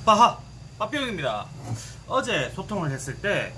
빠하! 빠뿅입니다. 어제 소통을 했을 때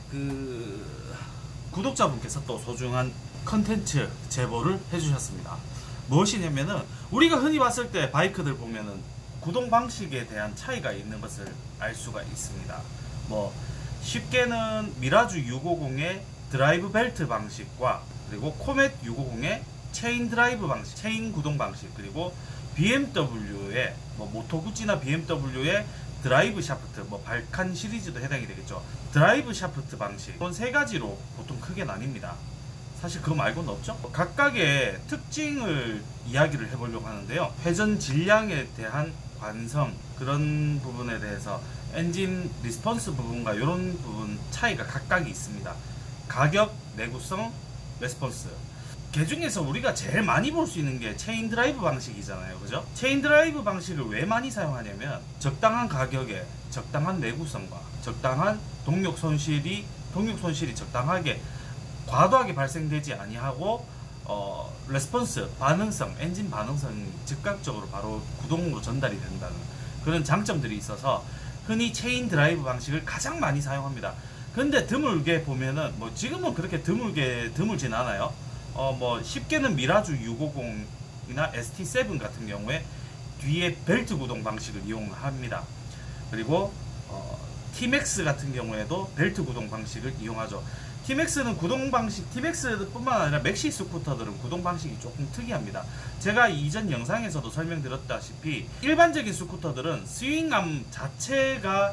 구독자분께서 또 소중한 컨텐츠 제보를 해주셨습니다. 무엇이냐면은 우리가 흔히 봤을 때 바이크들 보면은 구동 방식에 대한 차이가 있는 것을 알 수가 있습니다. 뭐 쉽게는 미라주 650의 드라이브 벨트 방식과 그리고 코멧 650의 체인 드라이브 방식, 체인 구동 방식, 그리고 BMW의 모토구찌나 BMW의 드라이브 샤프트, 발칸 시리즈도 해당이 되겠죠. 드라이브 샤프트 방식, 이런 세 가지로 보통 크게 나뉩니다. 사실 그거 말고는 없죠. 각각의 특징을 이야기를 해보려고 하는데요. 회전 질량에 대한 관성, 그런 부분에 대해서 엔진 리스폰스 부분과 이런 부분 차이가 각각이 있습니다. 가격, 내구성, 레스폰스. 그 중에서 우리가 제일 많이 볼 수 있는 게 체인 드라이브 방식이잖아요. 그죠? 체인 드라이브 방식을 왜 많이 사용하냐면 적당한 가격에 적당한 내구성과 적당한 동력 손실이 적당하게 과도하게 발생되지 아니하고 레스폰스, 반응성, 엔진 반응성이 즉각적으로 바로 구동으로 전달이 된다는 그런 장점들이 있어서 흔히 체인 드라이브 방식을 가장 많이 사용합니다. 근데 드물게 보면은 지금은 그렇게 드물진 않아요. 쉽게는 미라주 650이나 ST7 같은 경우에 뒤에 벨트 구동 방식을 이용합니다. 그리고 T-Max 같은 경우에도 벨트 구동 방식을 이용하죠. T-Max는 구동 방식, T-Max뿐만 아니라 맥시 스쿠터들은 구동 방식이 조금 특이합니다. 제가 이전 영상에서도 설명드렸다시피 일반적인 스쿠터들은 스윙암 자체가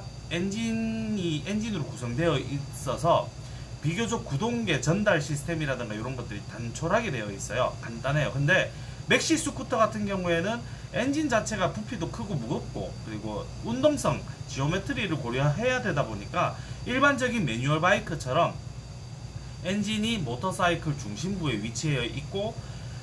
엔진으로 구성되어 있어서 비교적 구동계 전달 시스템이라든가 이런 것들이 단촐하게 되어 있어요. 간단해요. 근데 맥시 스쿠터 같은 경우에는 엔진 자체가 부피도 크고 무겁고 그리고 운동성, 지오메트리를 고려해야 되다 보니까 일반적인 매뉴얼 바이크처럼 엔진이 모터사이클 중심부에 위치해 있고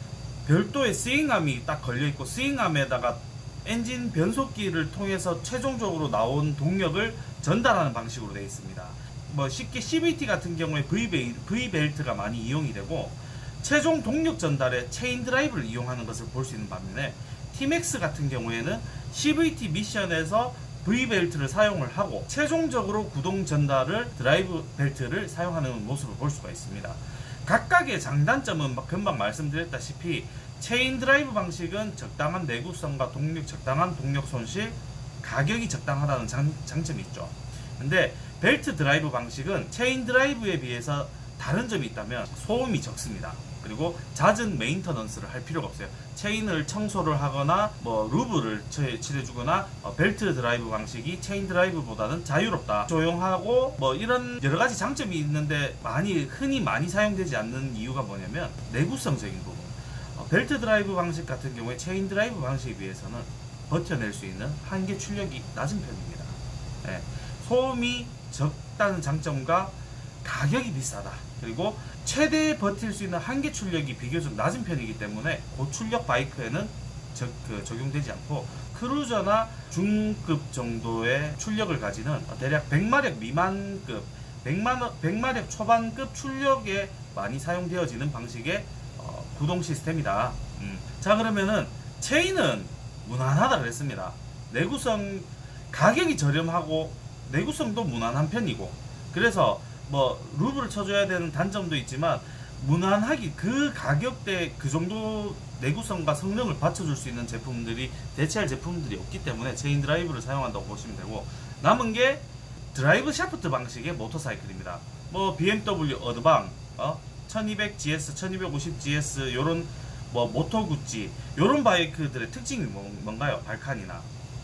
별도의 스윙암이 딱 걸려 있고 스윙암에다가 엔진 변속기를 통해서 최종적으로 나온 동력을 전달하는 방식으로 되어 있습니다. 쉽게 CVT 같은 경우에 V벨트가 많이 이용이 되고 최종 동력 전달에 체인 드라이브를 이용하는 것을 볼 수 있는 반면에 T-Max 같은 경우에는 CVT 미션에서 V벨트를 사용을 하고 최종적으로 구동 전달을 드라이브 벨트를 사용하는 모습을 볼 수가 있습니다. 각각의 장단점은 금방 말씀드렸다시피 체인 드라이브 방식은 적당한 내구성과 적당한 동력 손실, 가격이 적당하다는 장점이 있죠. 근데 벨트 드라이브 방식은 체인 드라이브에 비해서 다른 점이 있다면 소음이 적습니다. 그리고 잦은 메인터넌스를 할 필요가 없어요. 체인을 청소를 하거나 루브를 칠해주거나 벨트 드라이브 방식이 체인 드라이브보다는 자유롭다, 조용하고 이런 여러가지 장점이 있는데 흔히 많이 사용되지 않는 이유가 뭐냐면 내구성적인 부분. 벨트 드라이브 방식 같은 경우에 체인 드라이브 방식에 비해서는 버텨낼 수 있는 한계 출력이 낮은 편입니다. 네. 소음이 적다는 장점과 가격이 비싸다, 그리고 최대 버틸 수 있는 한계 출력이 비교적 낮은 편이기 때문에 고출력 바이크에는 적용되지 않고 크루저나 중급 정도의 출력을 가지는 대략 100마력 미만급, 100마력 초반급 출력에 많이 사용되어지는 방식의 구동 시스템이다. 자, 그러면은 체인은 무난하다 그랬습니다. 내구성, 가격이 저렴하고 내구성도 무난한 편이고, 그래서 루브를 쳐줘야 되는 단점도 있지만 무난하게 그 가격대 그 정도 내구성과 성능을 받쳐줄 수 있는 제품들이, 대체할 제품들이 없기 때문에 체인 드라이브를 사용한다고 보시면 되고, 남은 게 드라이브 샤프트 방식의 모터사이클입니다. BMW 어드방, 1200GS, 1250GS 요런 모토구찌 요런 바이크들의 특징이 뭔가요? 발칸이나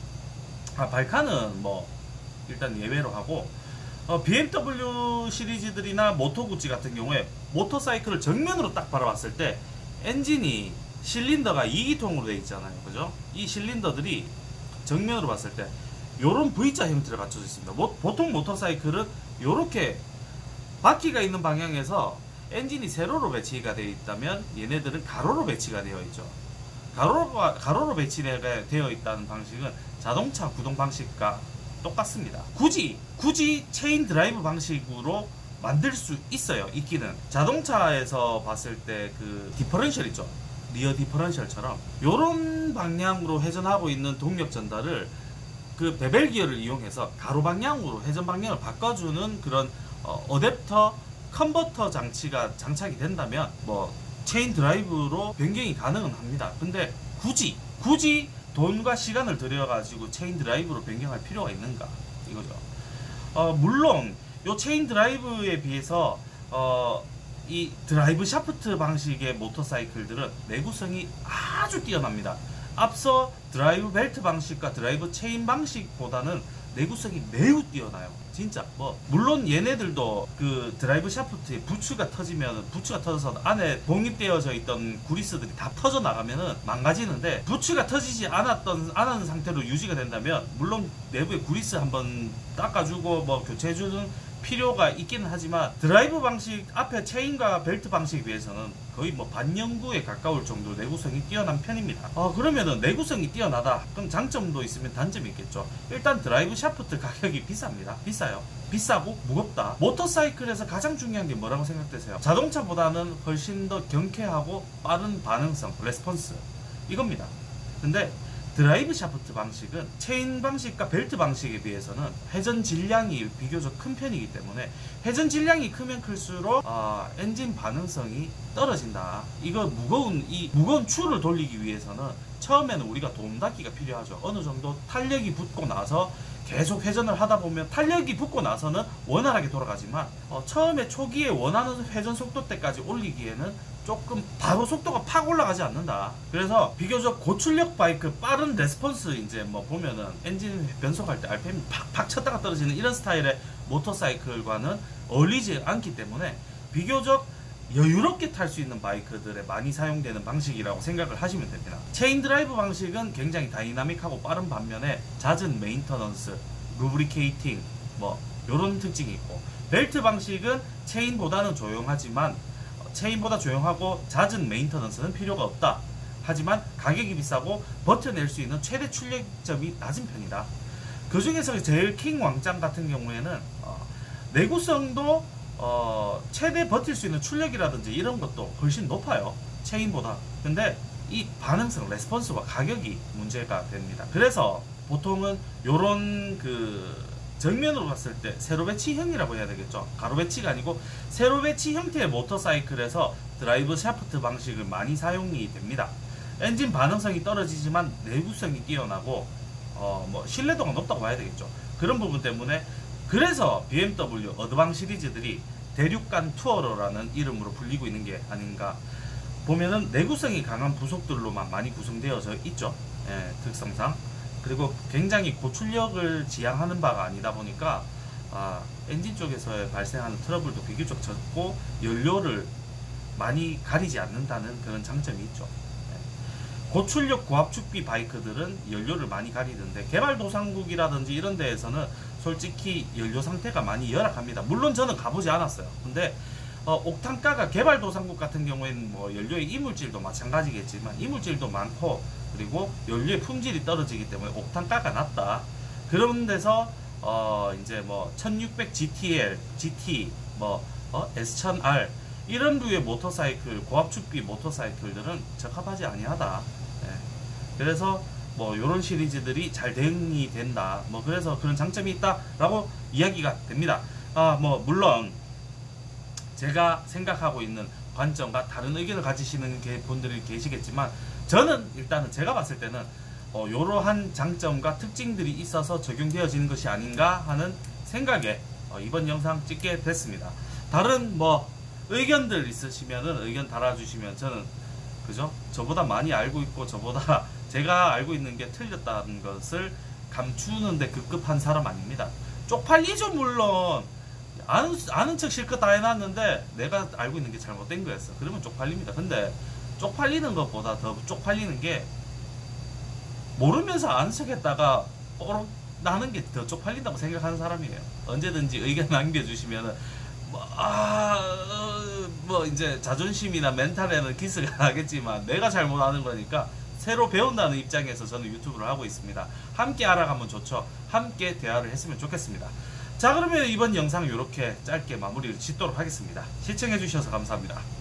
발칸은 일단 예외로 하고, BMW 시리즈들이나 모토구찌 같은 경우에 모터사이클을 정면으로 딱 바라봤을 때 엔진이 실린더가 2기통으로 되어 있잖아요. 그죠? 이 실린더들이 정면으로 봤을 때 요런 V자 형태를 갖춰져 있습니다. 보통 모터사이클은 요렇게 바퀴가 있는 방향에서 엔진이 세로로 배치가 되어 있다면 얘네들은 가로로 배치가 되어 있죠. 가로로 배치되어 있다는 방식은 자동차 구동 방식과 똑같습니다. 굳이 체인 드라이브 방식으로 만들 수 있어요. 있기는. 자동차에서 봤을 때 그 디퍼런셜 있죠. 리어 디퍼런셜처럼 요런 방향으로 회전하고 있는 동력 전달을 그 베벨 기어를 이용해서 가로 방향으로 회전 방향을 바꿔주는 그런 어댑터 컨버터 장치가 장착이 된다면 뭐 체인 드라이브로 변경이 가능은 합니다. 근데 굳이 돈과 시간을 들여가지고 체인 드라이브로 변경할 필요가 있는가 이거죠. 물론 요 체인 드라이브에 비해서 이 드라이브 샤프트 방식의 모터사이클들은 내구성이 아주 뛰어납니다. 앞서 드라이브 벨트 방식과 드라이브 체인 방식보다는 내구성이 매우 뛰어나요. 진짜 뭐 물론 얘네들도 그 드라이브 샤프트에 부츠가 터져서 안에 독립되어져 있던 구리스들이 다 터져 나가면은 망가지는데, 부츠가 터지지 않은 상태로 유지가 된다면 물론 내부에 구리스 한번 닦아주고 뭐 교체해주는 필요가 있기는 하지만, 드라이브 방식 앞에 체인과 벨트 방식에 비해서는 거의 뭐 반영구에 가까울 정도로 내구성이 뛰어난 편입니다. 그러면은 내구성이 뛰어나다 그럼 장점도 있으면 단점이 있겠죠. 일단 드라이브 샤프트 가격이 비쌉니다. 비싸고 무겁다. 모터사이클에서 가장 중요한 게 뭐라고 생각되세요? 자동차보다는 훨씬 더 경쾌하고 빠른 반응성, 레스폰스, 이겁니다. 근데 드라이브 샤프트 방식은 체인 방식과 벨트 방식에 비해서는 회전 질량이 비교적 큰 편이기 때문에, 회전 질량이 크면 클수록 엔진 반응성이 떨어진다. 이거 무거운 추를 돌리기 위해서는 처음에는 우리가 돔 닫기가 필요하죠. 어느 정도 탄력이 붙고 나서 계속 회전을 하다 보면 탄력이 붙고 나서는 원활하게 돌아가지만, 처음에 초기에 원하는 회전 속도 때까지 올리기에는 조금 바로 속도가 팍 올라가지 않는다. 그래서 비교적 고출력 바이크, 빠른 레스폰스, 이제 뭐 보면은 엔진 변속할 때 RPM이 팍팍 쳤다가 떨어지는 이런 스타일의 모터사이클과는 어울리지 않기 때문에 비교적 여유롭게 탈 수 있는 바이크들에 많이 사용되는 방식이라고 생각을 하시면 됩니다. 체인 드라이브 방식은 굉장히 다이나믹하고 빠른 반면에 잦은 메인터넌스, 루브리케이팅 뭐 요런 특징이 있고, 벨트 방식은 체인보다는 조용하지만 체인보다 조용하고 잦은 메인터넌스는 필요가 없다. 하지만 가격이 비싸고 버텨낼 수 있는 최대 출력점이 낮은 편이다. 그 중에서 제일 킹 왕짱 같은 경우에는 내구성도 최대 버틸 수 있는 출력이라든지 이런 것도 훨씬 높아요, 체인보다. 근데 이 반응성, 레스폰스와 가격이 문제가 됩니다. 그래서 보통은 요런 정면으로 봤을 때 세로 배치형이라고 해야 되겠죠. 가로 배치가 아니고 세로 배치 형태의 모터사이클에서 드라이브 샤프트 방식을 많이 사용이 됩니다. 엔진 반응성이 떨어지지만 내구성이 뛰어나고 뭐 신뢰도가 높다고 봐야 되겠죠. 그런 부분 때문에 그래서 BMW 어드방 시리즈들이 대륙간 투어러라는 이름으로 불리고 있는 게 아닌가. 보면은 내구성이 강한 부속들로만 많이 구성되어져 있죠. 특성상. 그리고 굉장히 고출력을 지향하는 바가 아니다 보니까 엔진 쪽에서 발생하는 트러블도 비교적 적고 연료를 많이 가리지 않는다는 그런 장점이 있죠. 고출력 고압축비 바이크들은 연료를 많이 가리는데, 개발도상국이라든지 이런 데에서는 솔직히 연료 상태가 많이 열악합니다. 물론 저는 가보지 않았어요. 근데 옥탄가가 개발도상국 같은 경우에는 뭐 연료의 이물질도 마찬가지겠지만 이물질도 많고, 그리고 연료의 품질이 떨어지기 때문에 옥탄가가 낮다. 그런 데서 이제 뭐 1600 GTL, GT, 뭐 S1000R 이런 류의 모터사이클, 고압축비 모터사이클들은 적합하지 아니하다. 그래서 뭐 요런 시리즈들이 잘 대응이 된다. 뭐 그래서 그런 장점이 있다라고 이야기가 됩니다. 뭐 물론 제가 생각하고 있는 관점과 다른 의견을 가지시는 분들이 계시겠지만, 저는 일단은 제가 봤을 때는 이러한 장점과 특징들이 있어서 적용되어지는 것이 아닌가 하는 생각에 이번 영상 찍게 됐습니다. 다른 뭐 의견들 있으시면은 의견 달아주시면, 저는 그죠? 저보다 많이 알고 있고 저보다 제가 알고 있는 게 틀렸다는 것을 감추는데 급급한 사람 아닙니다. 쪽팔리죠. 물론 아는 척 실컷 다 해놨는데 내가 알고 있는 게 잘못된 거였어. 그러면 쪽팔립니다. 근데 쪽팔리는 것보다 더 쪽팔리는 게 모르면서 아는 척 했다가 뽀록 나는 게 더 쪽팔린다고 생각하는 사람이에요. 언제든지 의견 남겨주시면은 뭐 이제 자존심이나 멘탈에는 기스가 나겠지만 내가 잘못 아는 거니까 새로 배운다는 입장에서 저는 유튜브를 하고 있습니다. 함께 알아가면 좋죠. 함께 대화를 했으면 좋겠습니다. 자, 그러면 이번 영상 이렇게 짧게 마무리를 짓도록 하겠습니다. 시청해주셔서 감사합니다.